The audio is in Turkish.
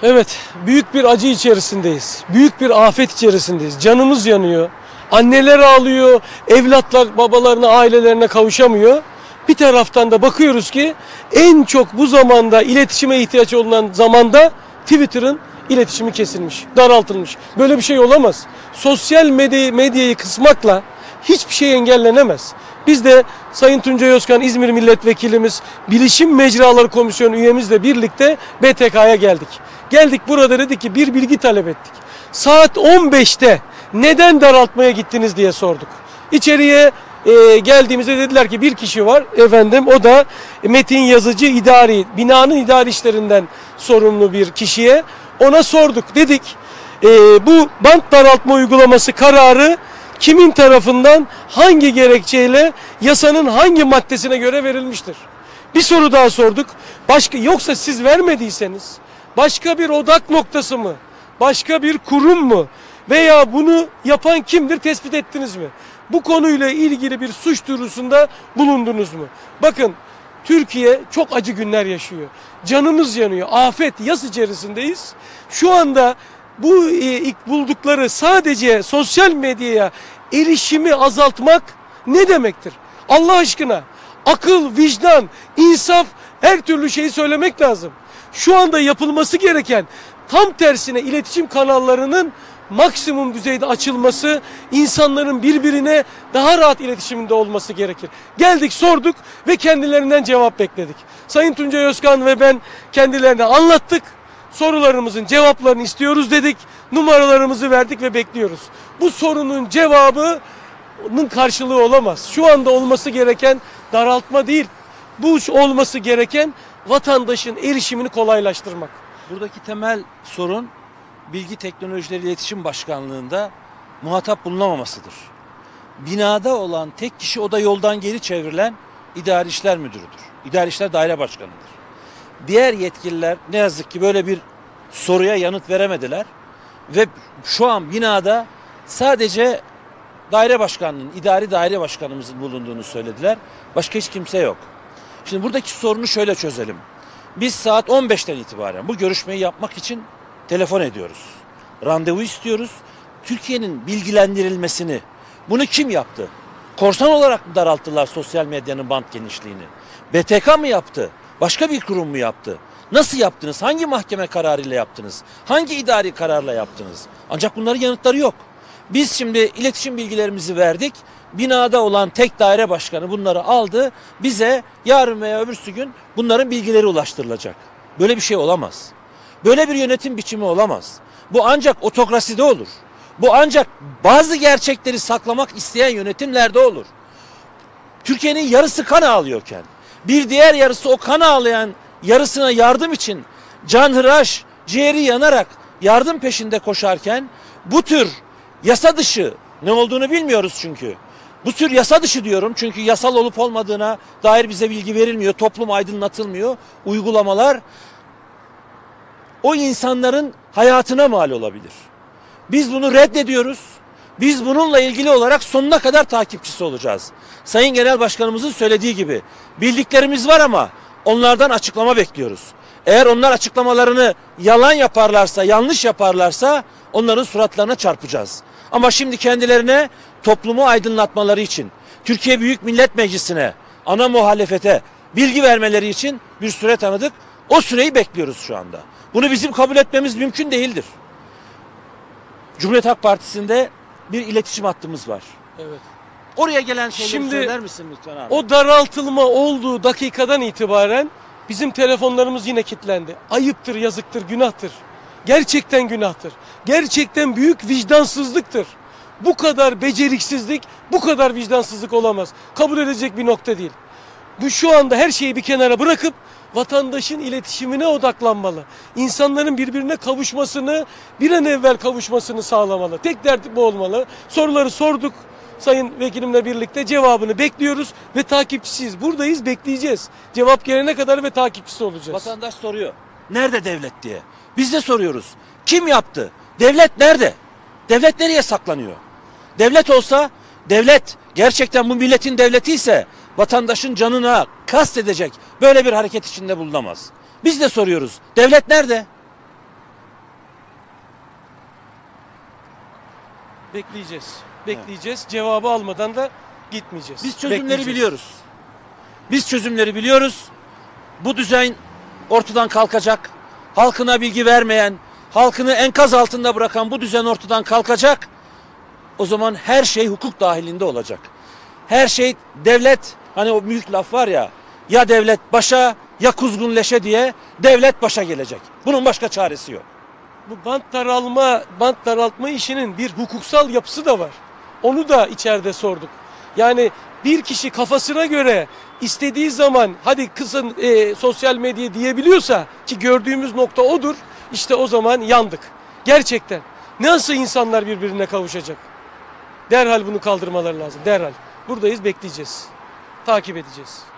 Evet, büyük bir acı içerisindeyiz. Büyük bir afet içerisindeyiz. Canımız yanıyor. Anneler ağlıyor, evlatlar babalarına, ailelerine kavuşamıyor. Bir taraftan da bakıyoruz ki en çok bu zamanda iletişime ihtiyaç olan zamanda Twitter'ın iletişimi kesilmiş, daraltılmış. Böyle bir şey olamaz. Sosyal medyayı kısmakla hiçbir şey engellenemez. Biz de Sayın Tuncay Özkan İzmir Milletvekilimiz, Bilişim Mecraları Komisyonu üyemizle birlikte BTK'ya geldik. Geldik, burada dedik ki bir bilgi talep ettik. Saat 15'te neden daraltmaya gittiniz diye sorduk. İçeriye geldiğimizde dediler ki bir kişi var efendim, o da Metin Yazıcı binanın idari işlerinden sorumlu bir kişiye, ona sorduk. Dedik bu bant daraltma uygulaması kararı kimin tarafından, hangi gerekçeyle, yasanın hangi maddesine göre verilmiştir? Bir soru daha sorduk. Yoksa siz vermediyseniz başka bir odak noktası mı? Başka bir kurum mu? Veya bunu yapan kimdir, tespit ettiniz mi? Bu konuyla ilgili bir suç duyurusunda bulundunuz mu? Bakın, Türkiye çok acı günler yaşıyor. Canımız yanıyor. Afet, yas içerisindeyiz. Şu anda bu ilk buldukları sadece sosyal medyaya erişimi azaltmak ne demektir? Allah aşkına akıl, vicdan, insaf, her türlü şeyi söylemek lazım. Şu anda yapılması gereken tam tersine iletişim kanallarının maksimum düzeyde açılması, insanların birbirine daha rahat iletişiminde olması gerekir. Geldik, sorduk ve kendilerinden cevap bekledik. Sayın Tuncay Özkan ve ben kendilerine anlattık. Sorularımızın cevaplarını istiyoruz dedik. Numaralarımızı verdik ve bekliyoruz. Bu sorunun cevabının karşılığı olamaz. Şu anda olması gereken daraltma değil. Bu olması gereken vatandaşın erişimini kolaylaştırmak. Buradaki temel sorun Bilgi Teknolojileri İletişim Başkanlığı'nda muhatap bulunamamasıdır. Binada olan tek kişi, o da yoldan geri çevrilen İdari İşler Müdürü'dür. İdari İşler Daire Başkanı'dır. Diğer yetkililer ne yazık ki böyle bir soruya yanıt veremediler ve şu an binada sadece daire başkanının, idari daire başkanımızın bulunduğunu söylediler. Başka hiç kimse yok. Şimdi buradaki sorunu şöyle çözelim. Biz saat 15'ten itibaren bu görüşmeyi yapmak için telefon ediyoruz. Randevu istiyoruz. Türkiye'nin bilgilendirilmesini, bunu kim yaptı? Korsan olarak mı daralttılar sosyal medyanın bant genişliğini? BTK mı yaptı? Başka bir kurum mu yaptı? Nasıl yaptınız? Hangi mahkeme kararıyla yaptınız? Hangi idari kararla yaptınız? Ancak bunların yanıtları yok. Biz şimdi iletişim bilgilerimizi verdik. Binada olan tek daire başkanı bunları aldı. Bize yarın veya öbürsü gün bunların bilgileri ulaştırılacak. Böyle bir şey olamaz. Böyle bir yönetim biçimi olamaz. Bu ancak otokraside olur. Bu ancak bazı gerçekleri saklamak isteyen yönetimlerde olur. Türkiye'nin yarısı kan ağlıyorken, bir diğer yarısı o kan ağlayan yarısına yardım için canhıraş, ciğeri yanarak yardım peşinde koşarken, bu tür yasa dışı, ne olduğunu bilmiyoruz çünkü. Bu tür yasa dışı diyorum çünkü yasal olup olmadığına dair bize bilgi verilmiyor, toplum aydınlatılmıyor. Uygulamalar o insanların hayatına mal olabilir. Biz bunu reddediyoruz. Biz bununla ilgili olarak sonuna kadar takipçisi olacağız. Sayın Genel Başkanımızın söylediği gibi bildiklerimiz var ama onlardan açıklama bekliyoruz. Eğer onlar açıklamalarını yalan yaparlarsa, yanlış yaparlarsa onların suratlarına çarpacağız. Ama şimdi kendilerine toplumu aydınlatmaları için, Türkiye Büyük Millet Meclisi'ne, ana muhalefete bilgi vermeleri için bir süre tanıdık. O süreyi bekliyoruz şu anda. Bunu bizim kabul etmemiz mümkün değildir. Cumhuriyet Halk Partisi'nde bir iletişim hattımız var. Evet. Oraya gelen şeyleri Şimdi söyler misin lütfen abi? O daraltılma olduğu dakikadan itibaren bizim telefonlarımız yine kilitlendi. Ayıptır, yazıktır, günahtır. Gerçekten günahtır. Gerçekten büyük vicdansızlıktır. Bu kadar beceriksizlik, bu kadar vicdansızlık olamaz. Kabul edilecek bir nokta değil. Bu şu anda her şeyi bir kenara bırakıp vatandaşın iletişimine odaklanmalı. İnsanların birbirine kavuşmasını, bir an evvel kavuşmasını sağlamalı. Tek dert bu olmalı. Soruları sorduk. Sayın Vekilimle birlikte cevabını bekliyoruz ve takipçisiyiz. Buradayız, bekleyeceğiz. Cevap gelene kadar ve takipçisi olacağız. Vatandaş soruyor. Nerede devlet diye. Biz de soruyoruz. Kim yaptı? Devlet nerede? Devlet nereye saklanıyor? Devlet olsa, devlet gerçekten bu milletin devleti ise vatandaşın canına kast edecek böyle bir hareket içinde bulunamaz. Biz de soruyoruz. Devlet nerede? Bekleyeceğiz. Bekleyeceğiz. Cevabı almadan da gitmeyeceğiz. Biz çözümleri Bekleyeceğiz. biliyoruz. Biz çözümleri biliyoruz. Bu düzen ortadan kalkacak. Halkına bilgi vermeyen, halkını enkaz altında bırakan bu düzen ortadan kalkacak. O zaman her şey hukuk dahilinde olacak. Her şey devlet, hani o büyük laf var ya, ya devlet başa ya kuzgun leşe diye devlet başa gelecek. Bunun başka çaresi yok. Bu bant daraltma işinin bir hukuksal yapısı da var. Onu da içeride sorduk. Yani bir kişi kafasına göre istediği zaman hadi kızın sosyal medya diyebiliyorsa, ki gördüğümüz nokta odur, işte o zaman yandık. Gerçekten. Nasıl insanlar birbirine kavuşacak? Derhal bunu kaldırmaları lazım. Derhal. Buradayız, bekleyeceğiz. Takip edeceğiz.